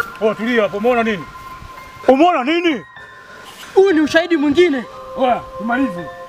Oh, tulia hapo. Umeona nini? Umeona nini? Huu ni ushahidi mwingine. Oya, tumalize.